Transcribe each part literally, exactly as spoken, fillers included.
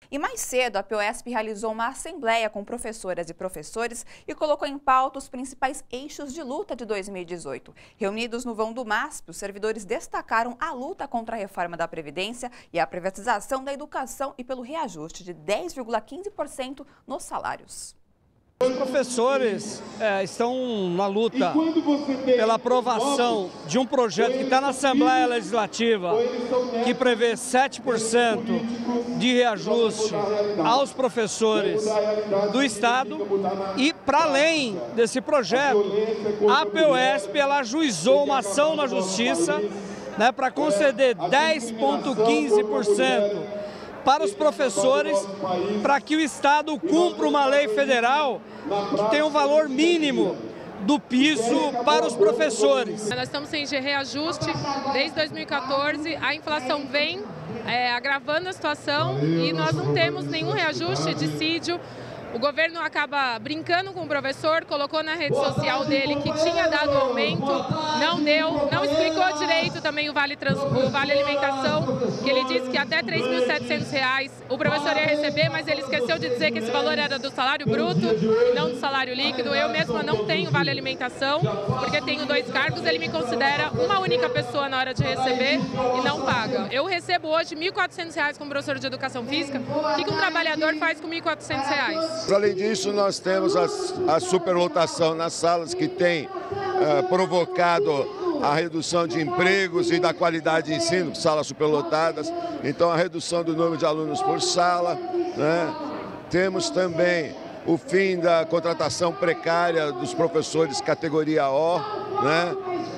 E mais cedo, a Apoesp realizou uma assembleia com professoras e professores e colocou em pauta os principais eixos de luta de dois mil e dezoito. Reunidos no vão do MASP, os servidores destacaram a luta contra a reforma da Previdência e a privatização da educação e pelo reajuste de dez vírgula quinze por cento nos salários. Os professores é, estão na luta pela aprovação de um projeto que está na Assembleia Legislativa, que prevê sete por cento de reajuste aos professores do Estado. E, para além desse projeto, a Apoesp ela ajuizou uma ação na Justiça, né, para conceder dez vírgula quinze por cento para os professores, para que o Estado cumpra uma lei federal que tem um valor mínimo do piso para os professores. Nós estamos sem reajuste desde dois mil e quatorze, a inflação vem é, agravando a situação e nós não temos nenhum reajuste, dissídio. O governo acaba brincando com o professor, colocou na rede social dele que tinha dado aumento, não deu, não explicou direito também o Vale, Trans, o vale Alimentação, que ele disse que até três mil e setecentos reais o professor ia receber, mas ele esqueceu de dizer que esse valor era do salário bruto e não do salário líquido. Eu mesma não tenho Vale Alimentação, porque tenho dois cargos, ele me considera uma única pessoa na hora de receber e não paga. Eu recebo hoje mil e quatrocentos reais como professor de Educação Física, o que um trabalhador faz com mil e quatrocentos reais? Além disso, nós temos a, a superlotação nas salas que tem uh, provocado a redução de empregos e da qualidade de ensino, salas superlotadas. Então, a redução do número de alunos por sala, né? Temos também o fim da contratação precária dos professores categoria O, né?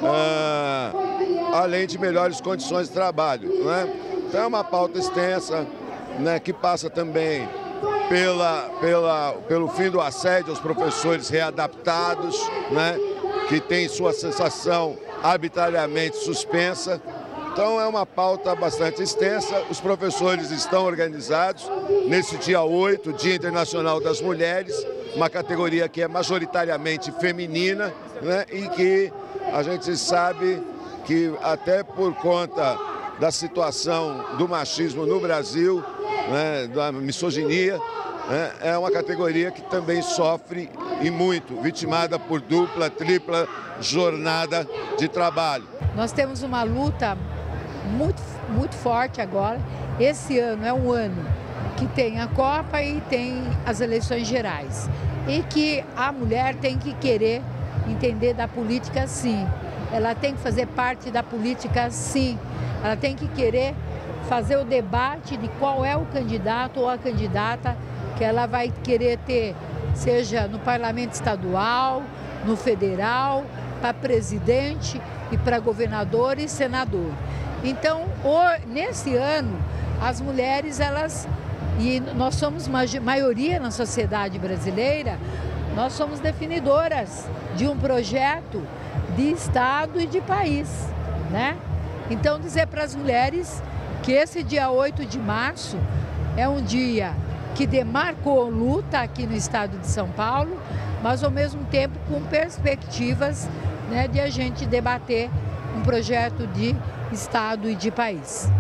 uh, além de melhores condições de trabalho, né? Então, é uma pauta extensa, né, que passa também Pela, pela, pelo fim do assédio aos professores readaptados, né, que tem sua cessação arbitrariamente suspensa. Então é uma pauta bastante extensa, os professores estão organizados nesse dia oito, Dia Internacional das Mulheres, uma categoria que é majoritariamente feminina, né, e que a gente sabe que até por conta da situação do machismo no Brasil, né, da misoginia, é uma categoria que também sofre e muito, vitimada por dupla, tripla jornada de trabalho. Nós temos uma luta muito, muito forte agora. Esse ano é um ano que tem a Copa e tem as eleições gerais. E que a mulher tem que querer entender da política, sim. Ela tem que fazer parte da política, sim. Ela tem que querer fazer o debate de qual é o candidato ou a candidata que ela vai querer ter, seja no parlamento estadual, no federal, para presidente e para governador e senador. Então, nesse ano, as mulheres, elas, e nós somos maioria na sociedade brasileira, nós somos definidoras de um projeto de Estado e de país, né? Então, dizer para as mulheres que esse dia oito de março é um dia que demarcou luta aqui no estado de São Paulo, mas ao mesmo tempo com perspectivas, né, de a gente debater um projeto de Estado e de país.